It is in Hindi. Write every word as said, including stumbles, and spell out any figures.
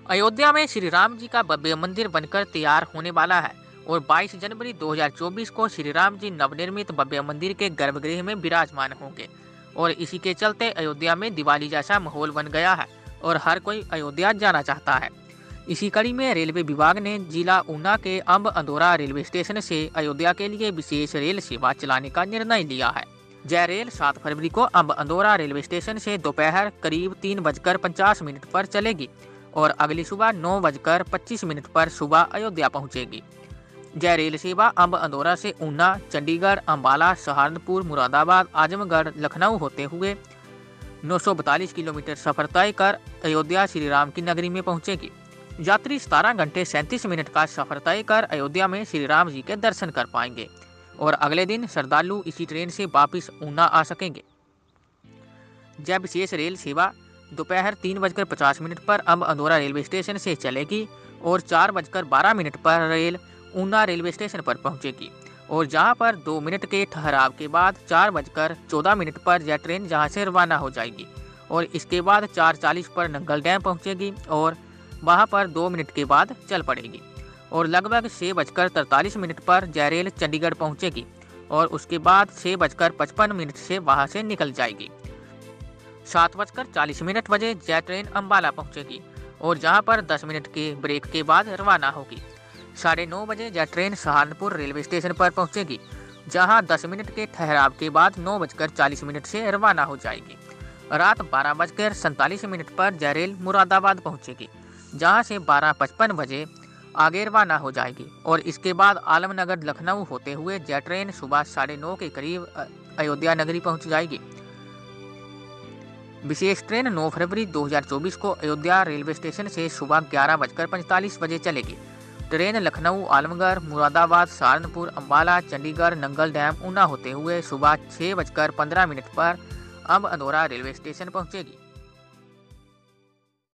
अयोध्या में श्री राम जी का भव्य मंदिर बनकर तैयार होने वाला है और बाईस जनवरी दो हज़ार चौबीस को श्री राम जी नवनिर्मित भव्य मंदिर के गर्भगृह में विराजमान होंगे। और इसी के चलते अयोध्या में दिवाली जैसा माहौल बन गया है और हर कोई अयोध्या जाना चाहता है। इसी कड़ी में रेलवे विभाग ने जिला ऊना के अम्ब अंदौरा रेलवे स्टेशन से अयोध्या के लिए विशेष रेल सेवा चलाने का निर्णय लिया है। यह रेल सात फरवरी को अम्ब अंदौरा रेलवे स्टेशन से दोपहर करीब तीन बजकर पचास मिनट पर चलेगी और अगली सुबह नौ बजकर पच्चीस मिनट पर सुबह अयोध्या पहुंचेगी। यह रेल सेवा अम्ब अंदौरा से ऊना, चंडीगढ़, अंबाला, सहारनपुर, मुरादाबाद, आजमगढ़, लखनऊ होते हुए नौ सौ बतालीस किलोमीटर सफर तय कर अयोध्या श्री राम की नगरी में पहुंचेगी। यात्री सतारह घंटे सैंतीस मिनट का सफर तय कर अयोध्या में श्री राम जी के दर्शन कर पाएंगे और अगले दिन श्रद्धालु इसी ट्रेन से वापिस ऊना आ सकेंगे। यह विशेष रेल सेवा दोपहर तीन बजकर पचास मिनट पर अम्ब अंदौरा रेलवे स्टेशन से चलेगी और चार बजकर बारह मिनट पर रेल ऊना रेलवे स्टेशन पर पहुंचेगी और जहां पर दो मिनट के ठहराव के बाद चार बजकर चौदह मिनट पर यह ट्रेन जहां से रवाना हो जाएगी और इसके बाद चार चालीस पर नंगल डैम पहुंचेगी और वहां पर दो मिनट के बाद चल पड़ेगी और लगभग छः बजकर तरतालीस मिनट पर यह रेल चंडीगढ़ पहुंचेगी और उसके बाद छः बजकर पचपन मिनट से वहां से निकल जाएगी। सात बजकर चालीस मिनट बजे यह ट्रेन अंबाला पहुंचेगी और जहां पर दस मिनट के ब्रेक के बाद रवाना होगी। साढ़े नौ बजे यह ट्रेन सहारनपुर रेलवे स्टेशन पर पहुंचेगी जहां दस मिनट के ठहराव के बाद नौ बजकर चालीस मिनट से रवाना हो जाएगी। रात बारह बजकर सैंतालीस मिनट पर यह रेल मुरादाबाद पहुंचेगी जहां से बारह पचपन बजे आगे रवाना हो जाएगी और इसके बाद आलमनगर लखनऊ होते हुए यह ट्रेन सुबह साढ़े नौ के करीब अयोध्या नगरी पहुंच जाएगी। विशेष ट्रेन नौ फरवरी दो हज़ार चौबीस को अयोध्या रेलवे स्टेशन से सुबह ग्यारह बजकर पैंतालीस बजे चलेगी। ट्रेन लखनऊ, आलमगढ़, मुरादाबाद, सहारनपुर, अंबाला, चंडीगढ़, नंगल डैम, ऊना होते हुए सुबह छः बजकर पंद्रह मिनट पर अम्ब अंदौरा रेलवे स्टेशन पहुंचेगी।